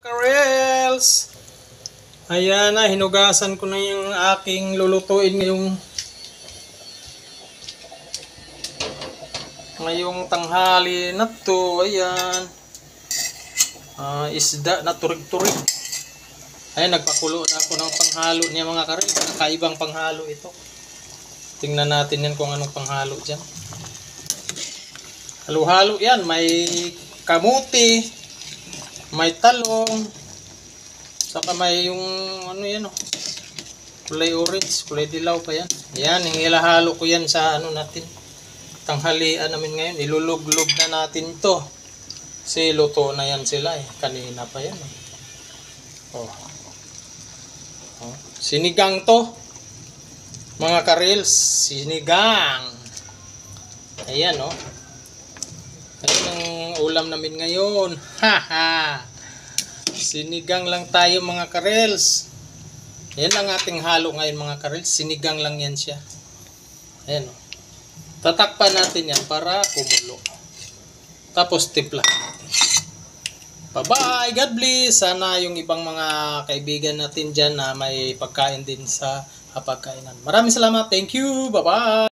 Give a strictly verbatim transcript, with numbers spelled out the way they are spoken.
Karels! Ayan na, hinugasan ko na yung aking lulutuin ngayong ngayong tanghali na to. Ayan. Uh, isda na turig-turig. Ayan, nagpakulo na ako ng panghalo niya mga karels. Kakaibang panghalo ito. Tingnan natin yan kung anong panghalo dyan. Halo-halo yan. May kamuti, may talong, saka may yung ano yan oh, kulay orange, kulay dilaw pa yan. Yan, hihila-halo ko yan sa ano natin, tanghalian namin ngayon. Iluluglog na natin to. Kasi luto na yan sila eh. Kanina pa yan eh. Oh. Oh. Sinigang to. Mga karels, sinigang. Ayan oh. Ayan ang ulam namin ngayon. Haha. Sinigang lang tayo mga karels. Ayan lang ating halo ngayon mga karels. Sinigang lang yan siya. Ayan oh. Tatakpan natin yan para kumulo. Tapos timpla natin. Bye-bye. God bless. Sana yung ibang mga kaibigan natin dyan na may pagkain din sa hapagkainan. Maraming salamat. Thank you. Bye-bye.